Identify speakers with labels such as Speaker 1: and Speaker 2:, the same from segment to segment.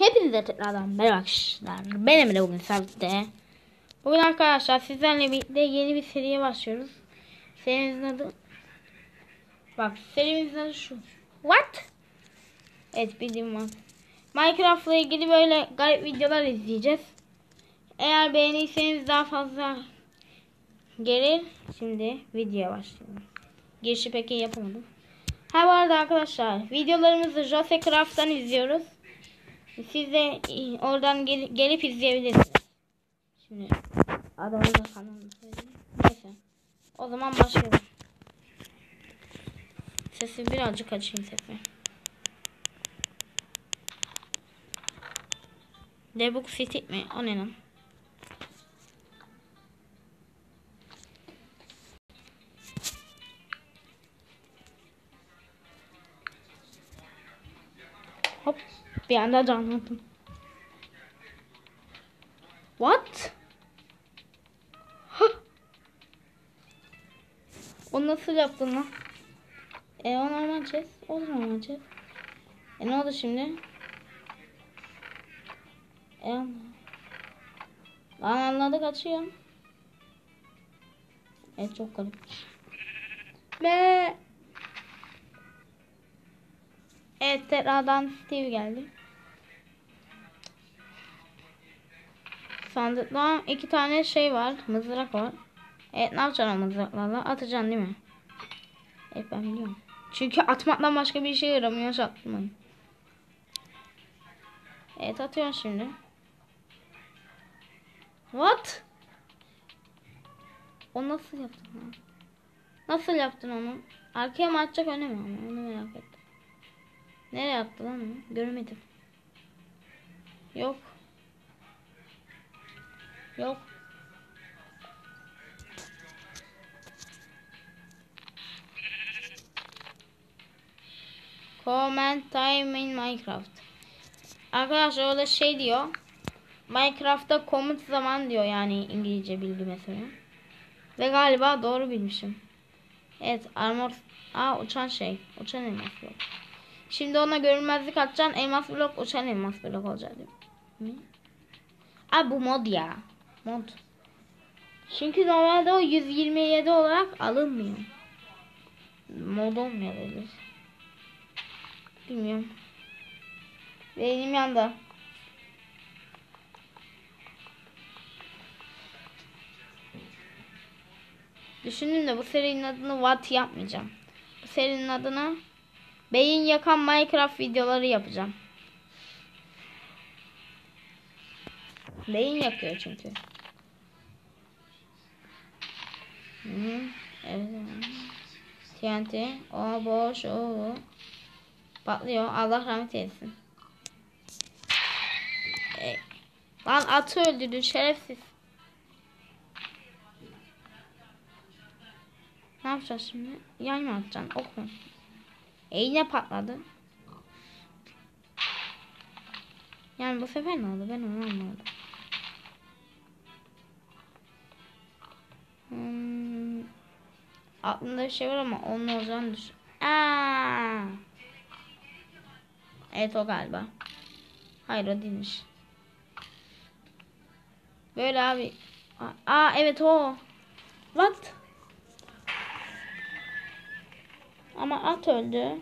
Speaker 1: Hepinize tekrardan merhaba arkadaşlar. Ben Emre, bugün Sabit'te. Bugün arkadaşlar sizlerle birlikte yeni bir seriye başlıyoruz. Serimizin adı... Bak, serimizin adı şu. What? Evet, bildiğim var. Minecraft'la ilgili böyle garip videolar izleyeceğiz. Eğer beğenirseniz daha fazla gelir. Şimdi videoya başlayalım. Girişi pek iyi yapamadım. Ha, bu arada arkadaşlar, videolarımızı Jose Craft'tan izliyoruz. Siz de oradan gelip izleyebilirsiniz. Şimdi adamın da kanalını söyleyeyim. Neyse. O zaman başlayalım. Sesi birazcık açayım sesi. Debug City mi? O ne lan? Hop. Bir anda canlandım. What? O nasıl yaptın lan? O normal chest. O da normal chest. Ne oldu şimdi? Lan anladık, açıyorum. Çok garip. Evet, tekrardan Steve geldi. Sandıkta 2 tane şey var. Mızrak var. Evet, ne yapacaksın o mızraklarla? Atacaksın değil mi? Evet, ben biliyorum. Çünkü atmaktan başka bir şey yaramıyor. Atmayın. Evet, atıyorum şimdi. What? O nasıl yaptın? Nasıl yaptın onu? Arkaya mı atacak, öne mi? Onu merak ettim. Nereye attı lan onu? Göremedim. Yok. Yok. Comment time in Minecraft. Arkadaşlar orada şey diyor. Minecraft'ta comment zaman diyor, yani İngilizce bilgi mesela. Ve galiba doğru bilmişim. Evet, armor. Uçan şey. Uçan elmas blok. Şimdi ona görünmezlik atacaksın. Elmas blok uçan elmas blok olacak değil mi? Bu mod ya. Mod. Çünkü normalde o 127 olarak alınmıyor. Mod olmuyor böyle. Bilmiyorum. Benim yanda. Düşündüm de bu serinin adını What yapmayacağım. Bu serinin adına beyin yakan Minecraft videoları yapacağım. Beyin yakıyor çünkü. Evet. TNT. O boş. O. Patlıyor. Allah rahmet eylesin. Lan atı öldürdün şerefsiz. Ne yapacağız şimdi? Yan mı atacaksın? Ok mu? Yine patladı. Yani bu sefer ne oldu? Ben onu anlamadım. Aklımda bir şey var ama onun olacağını düşün. Evet, o galiba. Hayır, o değilmiş. Böyle abi. Evet, o. What? Ama at öldü.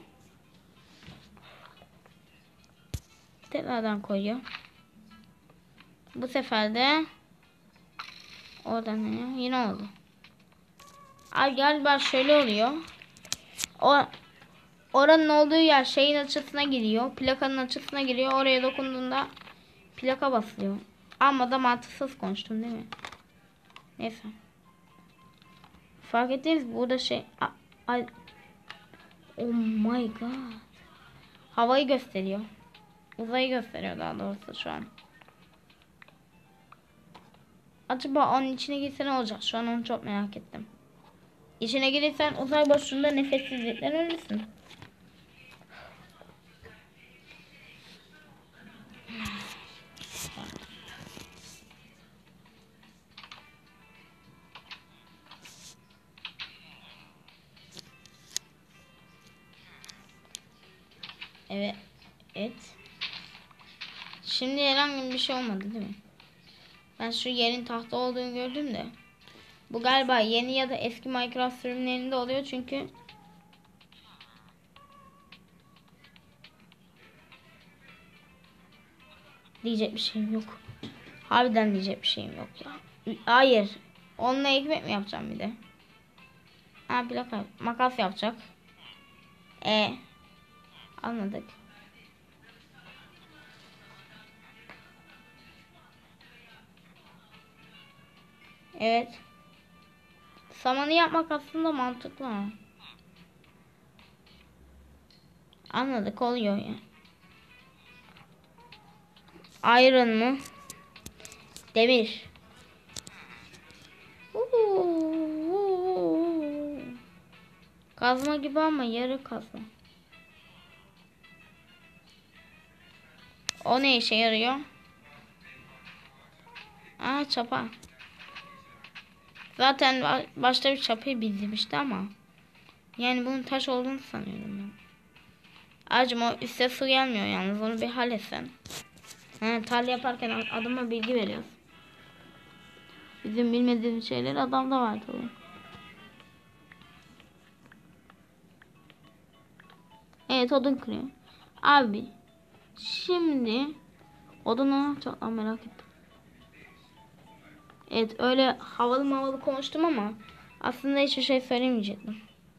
Speaker 1: Tekrardan koyuyor. Bu sefer de oradan ne? Yine oldu. Galiba şöyle oluyor. Oranın olduğu yer şeyin açısına giriyor. Plakanın açısına giriyor. Oraya dokunduğunda plaka basılıyor. Ama da mantıksız konuştum değil mi? Neyse. Fark ettiniz, burada şey. Oh my god. Havayı gösteriyor. Uzayı gösteriyor daha doğrusu şu an. Acaba onun içine girse ne olacak? Şu an onu çok merak ettim. İçine girirsen uzay boşluğunda nefessizlikten ölürsün. Evet. Şimdi herhangi bir şey olmadı değil mi? Ben şu yerin tahta olduğunu gördüm de. Bu galiba yeni ya da eski Minecraft sürümlerinde oluyor çünkü diyecek bir şeyim yok. Harbiden diyecek bir şeyim yok ya. Hayır. Onunla ekmek mi yapacağım bir de? Ha plaka. Makas yapacak. Anladık. Evet. Samanı yapmak aslında mantıklı ha. Anladık, oluyor ya. Iron mı? Demir. Kazma gibi ama yarı kazma. O ne işe yarıyor? Aa, çapa. Zaten başta bir çapayı bildirmişti ama. Yani bunun taş olduğunu sanıyorum ben. Acım o üstte su gelmiyor yalnız, onu bir halletsen. Tarla yaparken adama bilgi veriyoruz. Bizim bilmediğimiz şeyler adamda var tabii. Evet, odun kırıyor. Abi şimdi odunu ne yapacak lan, merak ettim. Evet, öyle havalı konuştum ama aslında hiçbir şey söylemeyecektim.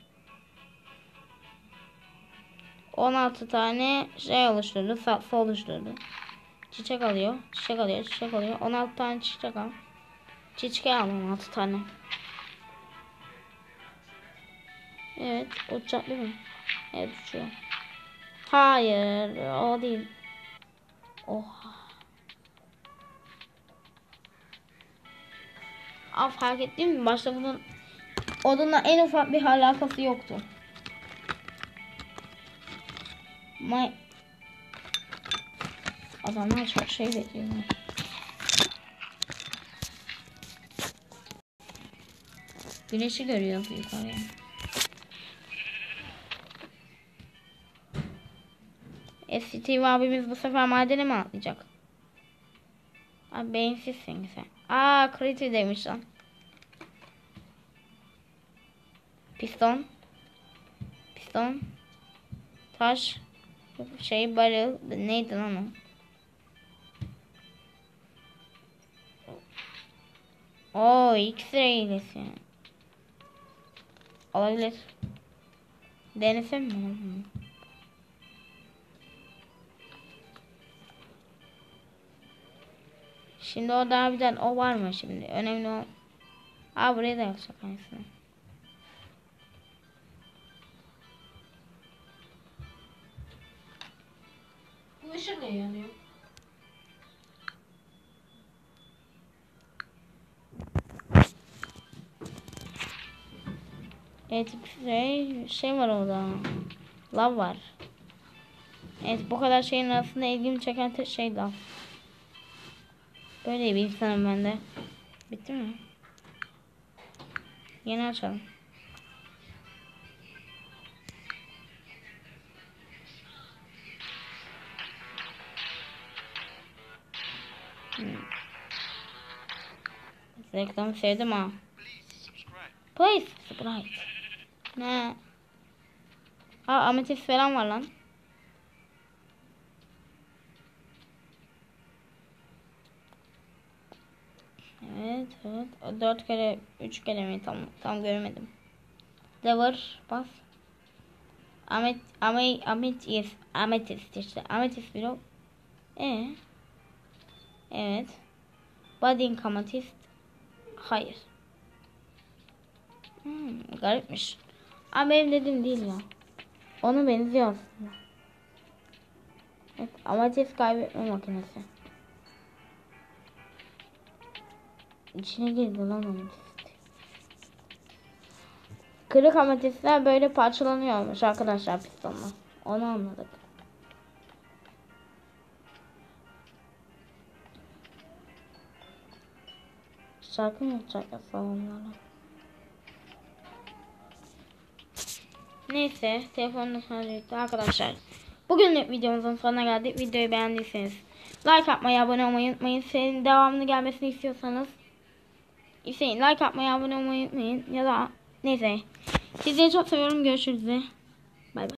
Speaker 1: 16 tane şey oluşturdu, saksı oluşturdu. Çiçek alıyor, çiçek alıyor, çiçek alıyor. 16 tane çiçek al. Çiçek al 16 tane. Evet, uçacak değil mi? Evet, uçuyor. Hayır, o değil. Oha. Fark ettin mi? Başta bunun odunla en ufak bir alakası yoktu. Adamlar çok şey bekliyorlar. Güneşi görüyoruz yukarıya. Steve abimiz bu sefer madene mi atlayacak? Abi beyinsizsin sen. Creative demiş lan. Piston. Taş. Barrel. Neydi lan o? X-ray hilesi. Olabilir. Denesem mi? Şimdi o daha birden o var mı şimdi? Önemli o. Buraya da yapacak aynısını. Bu ışık ne yanıyor? Evet, şey var orada. Lav var. Evet, bu kadar şeyin arasında ilgimi çeken tek şey lav. Böyle bir insanım ben de. Bitti mi? Yeni açalım. Reklamı sevdim ha. Please subscribe. Ne? Ametist falan var lan. Evet. 4 kere 3 kere mi tam göremedim. Lever bas. Ametist işte. Ametist blok. Evet. Budding ametist. Hayır. Garipmiş. Benim dediğim değil ya. Onu benziyor aslında. Evet, ametist kaybetme makinesi. İçine girdi lan ametist. Kırık ametistler böyle parçalanıyormuş arkadaşlar pistonla. Onu anladık. Şarkı mı yapacaklar salonlarla? Neyse, telefonla şarj etti arkadaşlar. Bugünlük videomuzun sonuna geldik. Videoyu beğendiyseniz like atmayı, abone olmayı unutmayın. Serinin devamını gelmesini istiyorsanız like atmayı, abone olmayı unutmayın. Ya da neyse. Sizleri çok seviyorum. Görüşürüz. Bay bay.